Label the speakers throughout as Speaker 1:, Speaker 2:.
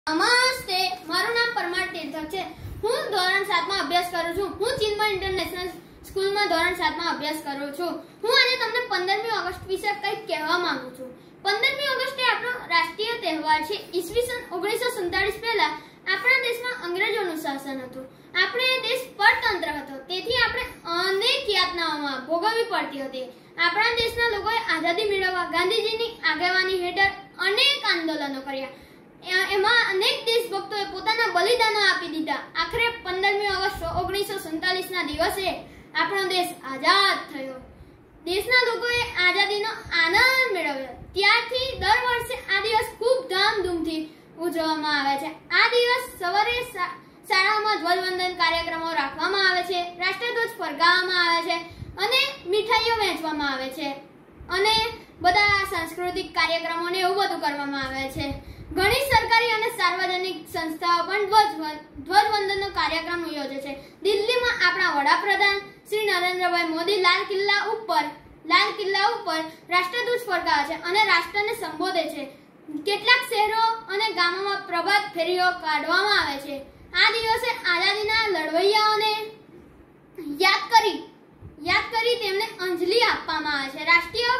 Speaker 1: નમસ્તે, મારું નામ પરમાર તીર્થક છે। હું ધોરણ 7 માં અભ્યાસ કરું છું। હું ચિન્મય ઇન્ટરનેશનલ સ્કૂલમાં ધોરણ 7 માં અભ્યાસ કરું છું। હું આજે તમને 15મી ઓગસ્ટ વિશે કંઈક કહેવા માંગુ છું। 15મી ઓગસ્ટ એ આપણો રાષ્ટ્રીય તહેવાર છે। ઈસવીસન 1947 પહેલા આપણા દેશમાં અંગ્રેજોનું શાસન હતું। આપણો દેશ પરતંત્ર હતો, તેથી આપણે અનેક યાતનાઓમાં ભોગવવી પડતી હતી। આપણા દેશના લોકોએ આઝાદી મેળવવા ગાંધીજીની આગેવાની હેઠળ અનેક આંદોલનો કર્યા। એમાં અનેક દેશભક્તોએ પોતાના બલિદાનો આપી દીધા। આખરે 15મી ઓગસ્ટ 1947 ના દિવસે આપણો દેશ આઝાદ થયો। દેશના લોકોએ આઝાદીનો આનંદ મેળવ્યો। ત્યારથી દર વર્ષે આ દિવસ ખૂબ ધામધૂમથી ઉજવવામાં આવે છે। આ દિવસ સવારે શાળામાં ધ્વજવંદન કાર્યક્રમો રાખવામાં આવે છે, રાષ્ટ્રધ્વજ ફરકાવવામાં આવે છે અને મીઠાઈઓ વહેંચવામાં આવે છે અને બધા સાંસ્કૃતિક કાર્યક્રમો ને એવું બધું કરવામાં આવે છે। ઘણી સરકારી અને સાર્વજનિક સંસ્થાઓ પણ ધ્વજવંદનનો કાર્યક્રમ યોજે છે। દિલ્હીમાં આપણા વડાપ્રધાન શ્રી નરેન્દ્રભાઈ મોદી લાલ કિલ્લા ઉપર રાષ્ટ્રધ્વજ ફરકાવે છે અને રાષ્ટ્રને સંબોધે છે। કેટલાક શહેરો અને ગામોમાં પ્રભાત ફેરીઓ કાઢવામાં આવે છે। આ દિવસે આઝાદીના લડવૈયાઓને યાદ કરી તેમને અંજલિ આપવામાં આવે છે। રાષ્ટ્રીય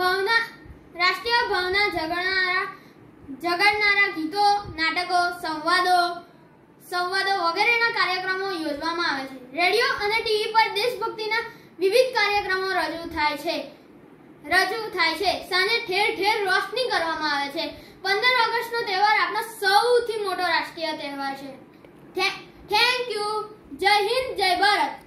Speaker 1: ભાવના જગાડનારા ગીતો, નાટકો, સંવાદો વગેરેના કાર્યક્રમો યોજવામાં આવે છે। રેડિયો અને ટીવી પર દેશભક્તિના વિવિધ કાર્યક્રમો રજૂ થાય છે। સાંજે ઠેર ઠેર રોશની કરવામાં આવે છે। 15 ઓગસ્ટનો તહેવાર આપણો સૌથી મોટો રાષ્ટ્રીય તહેવાર છે। Thank you. જય હિન્દ, જય ભારત।